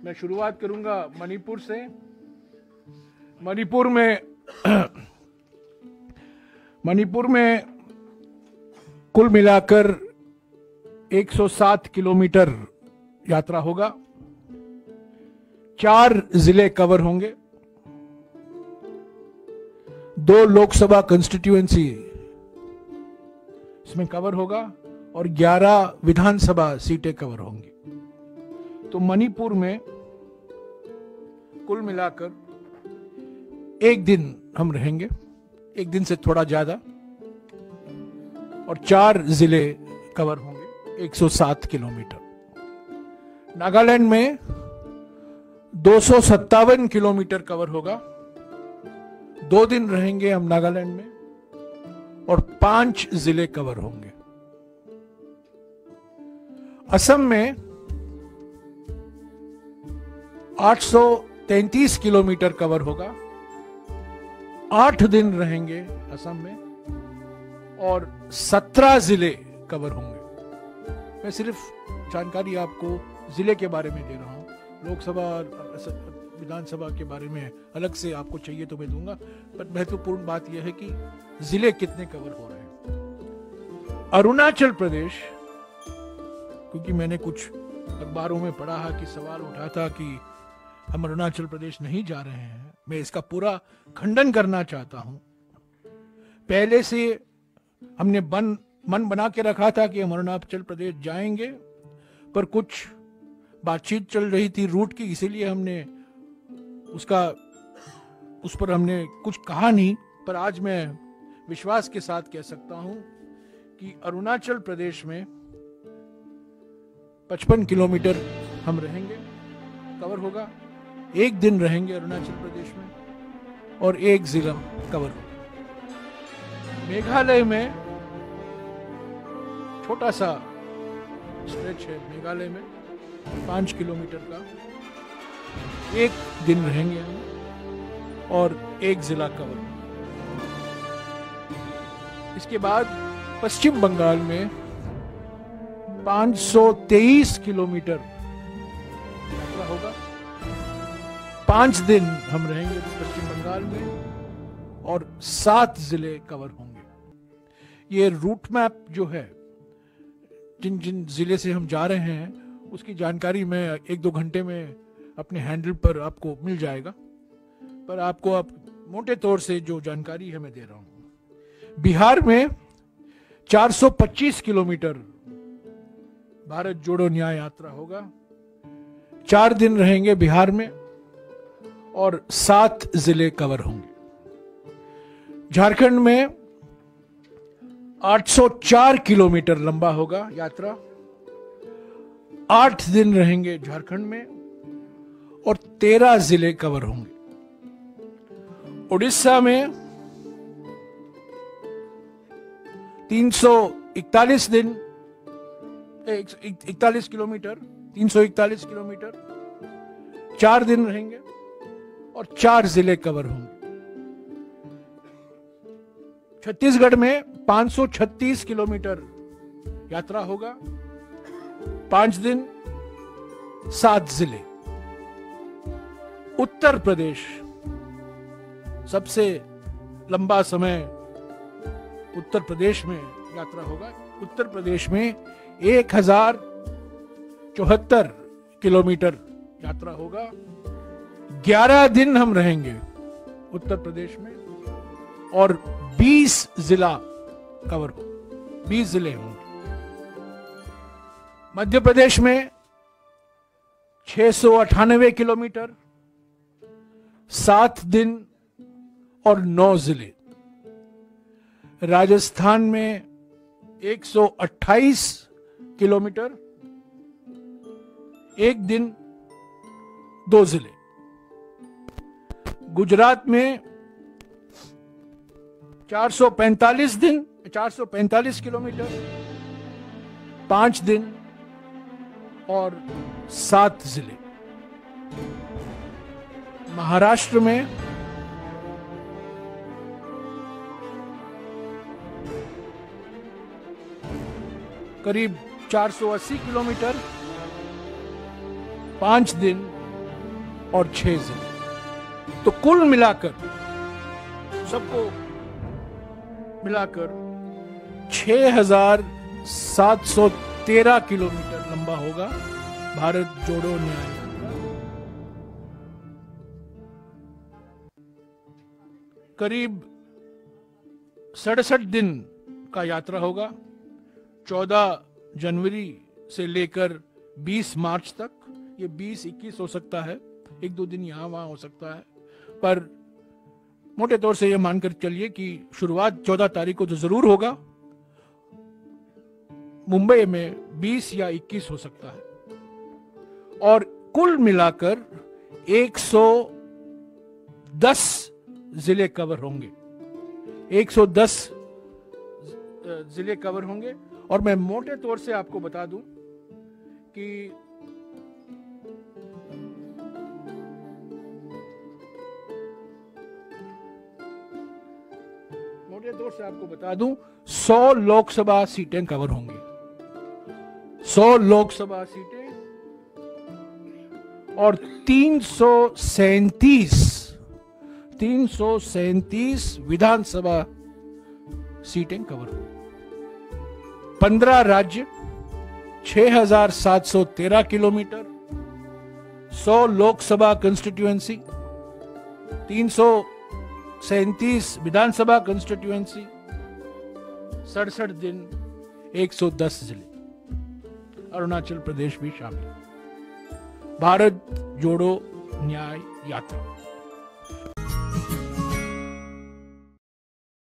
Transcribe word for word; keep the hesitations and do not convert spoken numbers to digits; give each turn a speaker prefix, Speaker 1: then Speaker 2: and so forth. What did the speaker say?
Speaker 1: मैं शुरुआत करूंगा मणिपुर से। मणिपुर में मणिपुर में कुल मिलाकर एक सौ सात किलोमीटर यात्रा होगा। चार जिले कवर होंगे, दो लोकसभा कंस्टिट्यूएंसी इसमें कवर होगा और ग्यारह विधानसभा सीटें कवर होंगी। तो मणिपुर में कुल मिलाकर एक दिन हम रहेंगे, एक दिन से थोड़ा ज्यादा, और चार जिले कवर होंगे, एक सौ सात किलोमीटर। नागालैंड में दो सौ सत्तावन किलोमीटर कवर होगा। दो दिन रहेंगे हम नागालैंड में और पांच जिले कवर होंगे। असम में आठ सौ तैंतीस किलोमीटर कवर होगा। आठ दिन रहेंगे असम में और सत्रह जिले कवर होंगे। मैं सिर्फ जानकारी आपको जिले के बारे में दे रहा हूं, लोकसभा विधानसभा के बारे में अलग से आपको चाहिए तो मैं दूंगा, पर महत्वपूर्ण बात यह है कि जिले कितने कवर हो रहे हैं। अरुणाचल प्रदेश, क्योंकि मैंने कुछ अखबारों में पढ़ा है कि सवाल उठा था कि हम अरुणाचल प्रदेश नहीं जा रहे हैं, मैं इसका पूरा खंडन करना चाहता हूं। पहले से हमने बन मन बना के रखा था कि हम अरुणाचल प्रदेश जाएंगे, पर कुछ बातचीत चल रही थी रूट की, इसीलिए हमने उसका उस पर हमने कुछ कहा नहीं। पर आज मैं विश्वास के साथ कह सकता हूं कि अरुणाचल प्रदेश में पचपन किलोमीटर हम रहेंगे, कवर होगा। एक दिन रहेंगे अरुणाचल प्रदेश में और एक जिला कवर होगा। मेघालय में छोटा सा स्ट्रेच है, मेघालय में पांच किलोमीटर का, एक दिन रहेंगे हम और एक जिला कवर होगा। इसके बाद पश्चिम बंगाल में पांच सौ तेईस किलोमीटर यात्रा होगा। पांच दिन हम रहेंगे पश्चिम बंगाल में और सात जिले कवर होंगे। ये रूट मैप जो है, जिन जिन जिले से हम जा रहे हैं उसकी जानकारी मैं एक दो घंटे में अपने हैंडल पर आपको मिल जाएगा, पर आपको आप मोटे तौर से जो जानकारी है मैं दे रहा हूं। बिहार में चार सौ पच्चीस किलोमीटर भारत जोड़ो न्याय यात्रा होगा। चार दिन रहेंगे बिहार में और सात जिले कवर होंगे। झारखंड में आठ सौ चार किलोमीटर लंबा होगा यात्रा। आठ दिन रहेंगे झारखंड में और तेरह जिले कवर होंगे। उड़ीसा में तीन सौ इकतालीस दिन इकतालीस किलोमीटर तीन सौ इकतालीस किलोमीटर, चार दिन रहेंगे और चार जिले कवर होंगे। छत्तीसगढ़ में पांच सौ छत्तीस किलोमीटर यात्रा होगा, पांच दिन, सात जिले। उत्तर प्रदेश सबसे लंबा समय उत्तर प्रदेश में यात्रा होगा। उत्तर प्रदेश में एक हजार चौहत्तर किलोमीटर यात्रा होगा। ग्यारह दिन हम रहेंगे उत्तर प्रदेश में और बीस जिला कवर हो बीस जिले होंगे। मध्य प्रदेश में छह सौ अठानवे किलोमीटर, सात दिन और नौ जिले। राजस्थान में एक सौ अट्ठाईस किलोमीटर, एक दिन, दो जिले। गुजरात में चार सौ पैंतालीस दिन चार सौ पैंतालीस किलोमीटर, पांच दिन और सात जिले। महाराष्ट्र में करीब चार सौ अस्सी किलोमीटर, पांच दिन और छह जिले। तो कुल मिलाकर सबको मिलाकर छह हजार सात सौ तेरह किलोमीटर लंबा होगा भारत जोड़ो न्याय यात्रा। करीब सड़सठ दिन का यात्रा होगा। चौदह जनवरी से लेकर बीस मार्च तक। ये बीस इक्कीस हो सकता है, एक दो दिन यहां वहां हो सकता है, पर मोटे तौर से यह मानकर चलिए कि शुरुआत चौदह तारीख को तो जरूर होगा। मुंबई में बीस या इक्कीस हो सकता है। और कुल मिलाकर एक सौ दस जिले कवर होंगे। एक सौ दस जिले कवर होंगे। और मैं मोटे तौर से आपको बता दूं कि मोटे तौर से आपको बता दूं सौ लोकसभा सीटें कवर होंगी। सौ लोकसभा सीटें और तीन सौ सैंतीस तीन सौ सैंतीस विधानसभा सीटें कवर होंगी। पंद्रह राज्य, छह हजार सात सौ तेरह किलोमीटर, सौ लोकसभा कंस्टिट्यूएंसी, तीन सौ सैंतीस विधानसभा कंस्टिट्यूएंसी, सड़सठ दिन, एक सौ दस जिले, अरुणाचल प्रदेश भी शामिल। भारत जोड़ो न्याय यात्रा।